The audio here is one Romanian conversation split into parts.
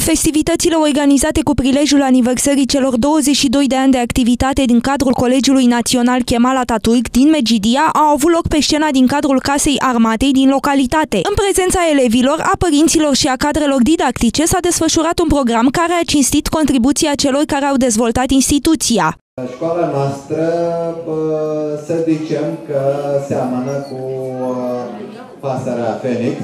Festivitățile organizate cu prilejul aniversării celor 22 de ani de activitate din cadrul Colegiului Național Kemal Atatürk din Medgidia au avut loc pe scena din cadrul Casei Armatei din localitate. În prezența elevilor, a părinților și a cadrelor didactice s-a desfășurat un program care a cinstit contribuția celor care au dezvoltat instituția. Școala noastră, să zicem că seamănă cu pasărea Phoenix.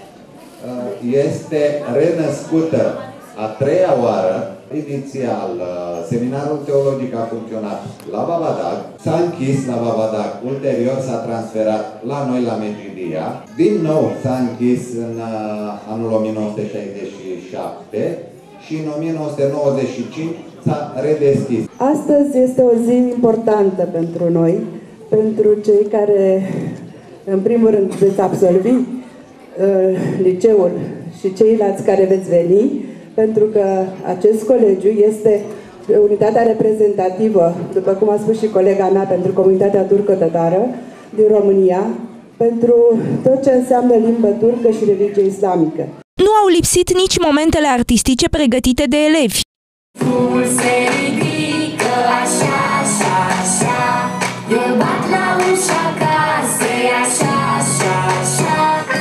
Este renăscută a treia oară. Inițial, seminarul teologic a funcționat la Bavadac, s-a închis la Bavadac, ulterior s-a transferat la noi la Medgidia, din nou s-a închis în anul 1967 și în 1995 s-a redeschis. Astăzi este o zi importantă pentru noi, pentru cei care, în primul rând, veți absolvi liceul și ceilalți care veți veni, pentru că acest colegiu este unitatea reprezentativă, după cum a spus și colega mea, pentru comunitatea turco-tătară din România, pentru tot ce înseamnă limbă turcă și religie islamică. Nu au lipsit nici momentele artistice pregătite de elevi. Se ridică așa, așa, așa, eu bat la ușa casei, așa, așa, așa.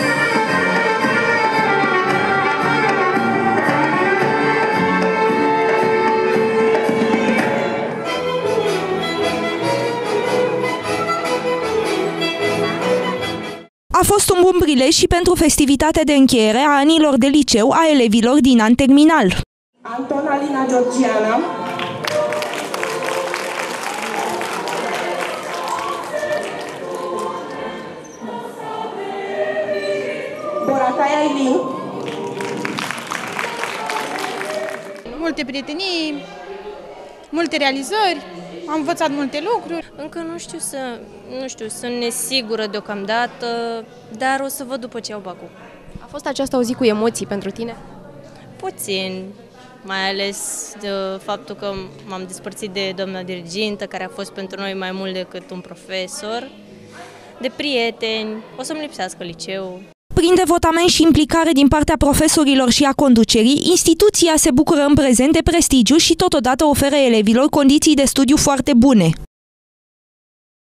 A fost un bun prilej și pentru festivitatea de încheiere a anilor de liceu a elevilor din an terminal. Anton Alina Georgiana, Boracay Ailin, multe prietenii, multe realizări, am învățat multe lucruri. Încă nu știu, sunt nesigură deocamdată, dar o să văd după ce iau bacul. A fost aceasta o zi cu emoții pentru tine? Puțin, mai ales de faptul că m-am despărțit de doamna dirigintă, care a fost pentru noi mai mult decât un profesor, de prieteni, o să-mi lipsească liceul. Prin devotament și implicare din partea profesorilor și a conducerii, instituția se bucură în prezent de prestigiu și totodată oferă elevilor condiții de studiu foarte bune.